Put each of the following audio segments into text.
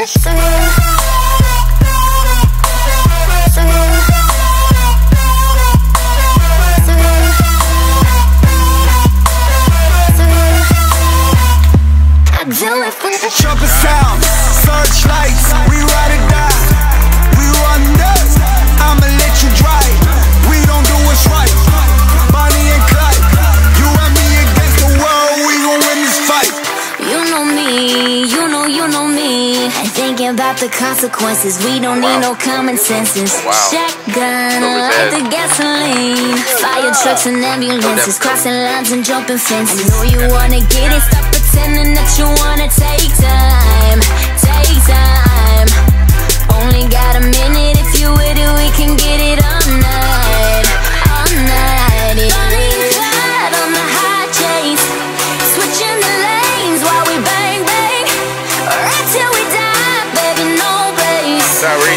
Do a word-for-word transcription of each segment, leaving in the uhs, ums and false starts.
the thrill. Trumpet sound, searchlights, we ride or die. We run nuts, I'ma let you drive. We don't do what's right, Bonnie and Clyde. You and me against the world, we gon' win this fight. You know me, you know, you know me. Thinking about the consequences, we don't need no common senses. Wow. Shotgun, light the gasoline. Fire trucks and ambulances, crossing lines and jumping fences. I know you wanna get it, stop pretending that you wanna take time, take time. Only got a minute, if you with it, we can get it all night, all night. Bonnie and Clyde on the high chase, switching the lanes while we bang bang, right till we die, baby, no place. Sorry.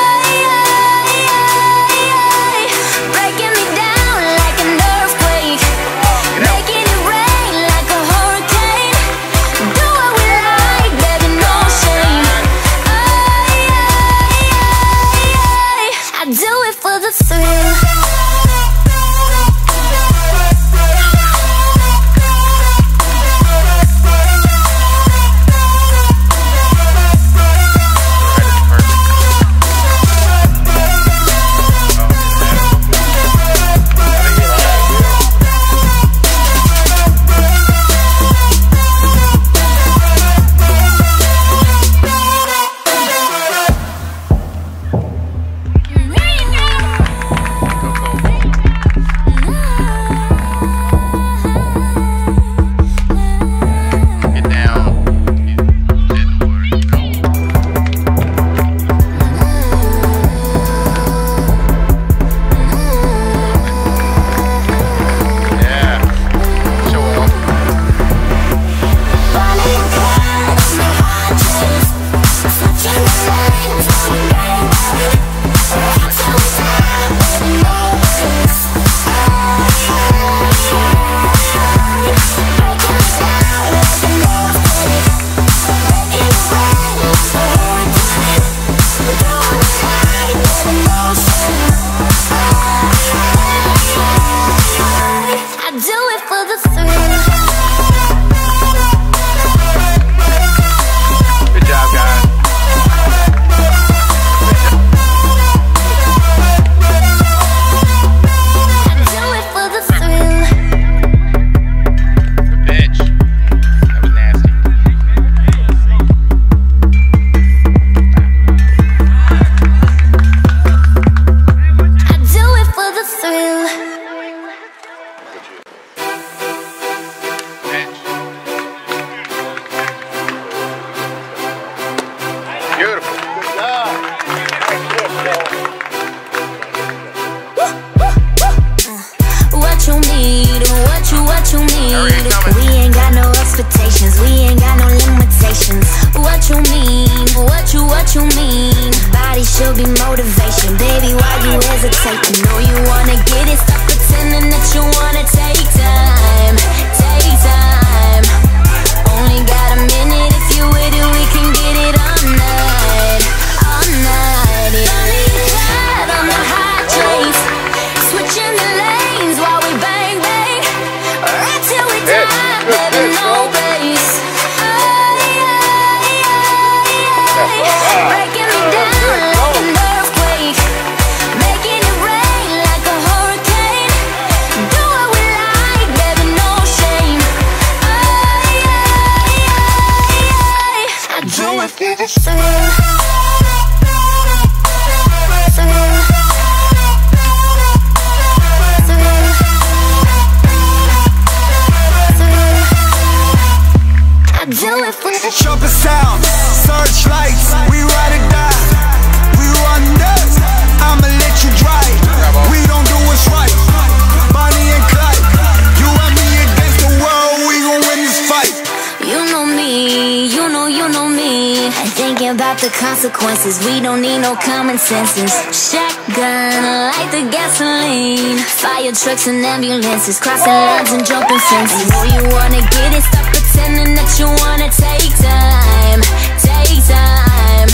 Trumpet sound, searchlights, we ride or die. We run nuts, I'ma let you drive. We don't do what's right, Bonnie and Clyde. You and me against the world, we gon' win this fight. You know me, you know, you know me. Thinking about the consequences, we don't need no common senses. Shotgun, light the gasoline. Fire trucks and ambulances, crossing lines and jumping fences. I know you wanna get it, stop pretending that you wanna take time, take time.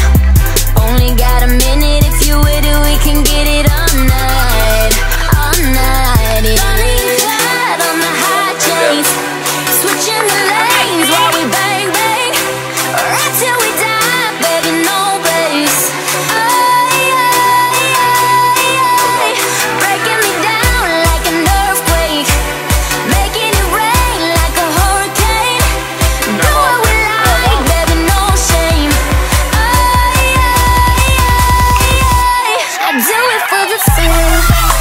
Only got a minute, if you with it, we can get it all night, all night. Running hard on the high chase, switching the lanes while we bang bang, right till we die, baby, no brakes. Ay, ay, ay, ay. Breaking me down like an earthquake, making it rain like a hurricane. Do what we like, baby, no shame. Ay, ay, ay, ay. I do it for the thrill.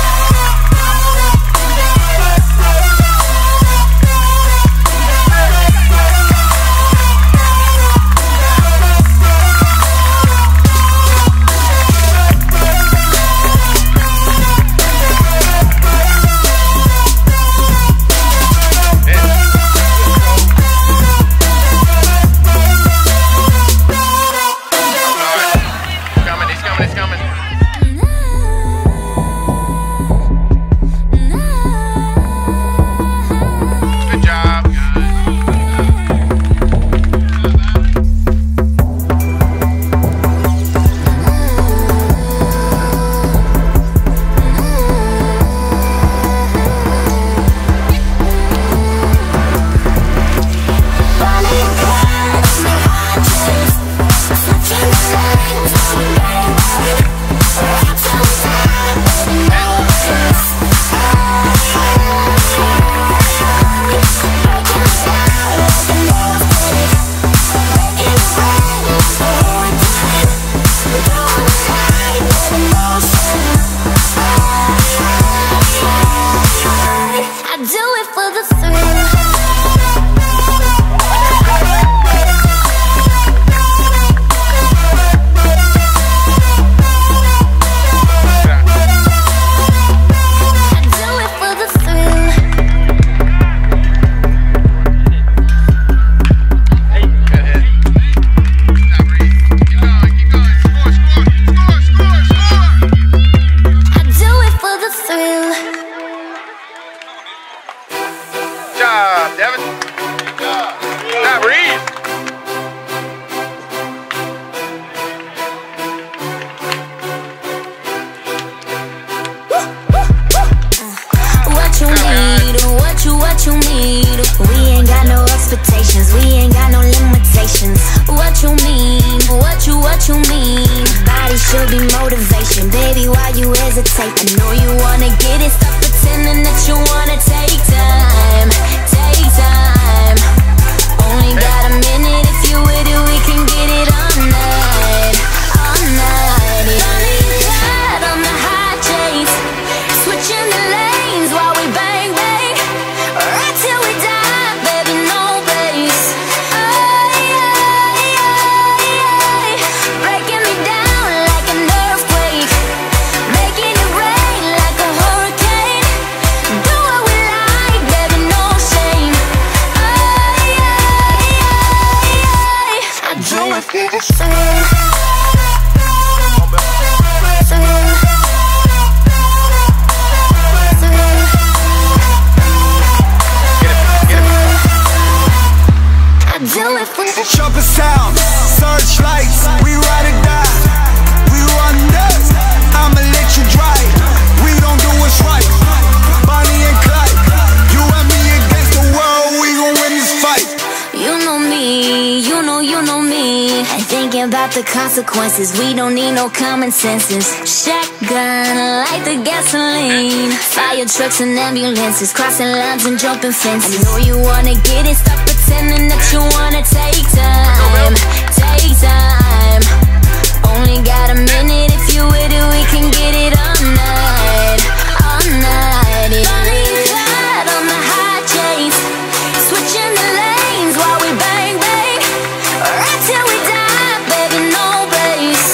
Trumpet sound, searchlights, we ride or die, we run this, I'ma let you drive, we don't do what's right, Bonnie and Clyde, you and me against the world, we gon' win this fight. You know me, you know, you know me, and thinking about the consequences, we don't need no common senses. Shotgun, light the gasoline, fire trucks and ambulances, crossing lines and jumping fences. I know you wanna get it, stop pretending that you wanna take time, take time. Only got a minute, if you with it, we can get it all night, all night. Running hard on the high chase, switching the lanes while we bang bang, right till we die, baby, no brakes.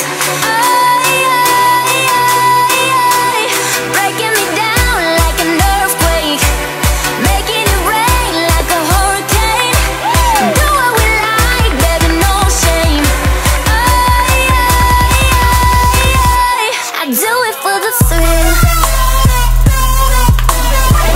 Ay, ay, ay, ay. Breaking me down like an earthquake, making it rain like a hurricane. Do what we like, baby, no shame. Ay, ay, ay, ay. I do it for the thrill.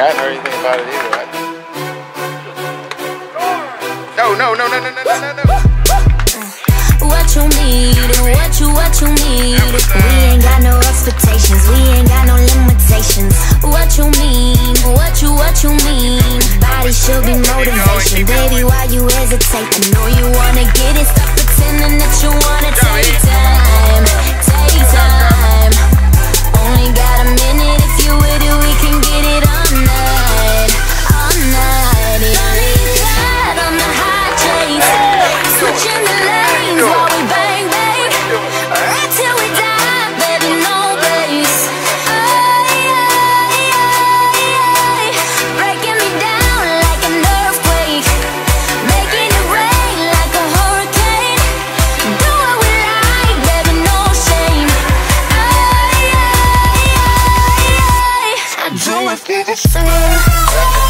I hadn't heard anything about it either. I... No, no, no, no, no, no, no, no. What you need, what you, what you need. We ain't got no expectations, we ain't got no limitations. What you mean, what you, what you mean. Body should be motivation, baby, why you hesitate? I know you wanna get it, stop pretending that you wanna take time. Take time. Only got a minute, if you with it, we can get it all night. All night, yeah. On the high chase, switching the lanes while we bang, bang. Right till we die, baby, no place. Ay, ay, ay, ay. Breaking me down like an earthquake, making it rain like a hurricane. Do what we like, baby, no shame. Ay, ay, ay, ay. I do it for the same.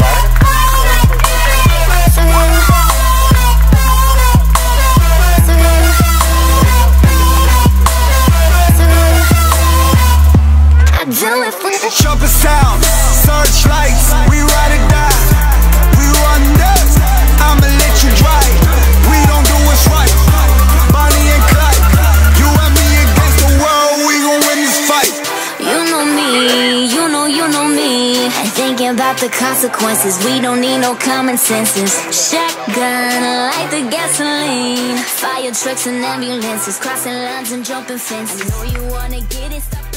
Trumpet sound, searchlights, we ride or die. We run this, I'ma let you drive. We don't do what's right, Bonnie and Clyde. You and me against the world, we gon' win this fight. You know me, you know, you know me. And thinking about the consequences, we don't need no common senses. Shotgun, light the gasoline. Fire trucks and ambulances, crossing lines and jumping fences. I know you wanna get it, stop.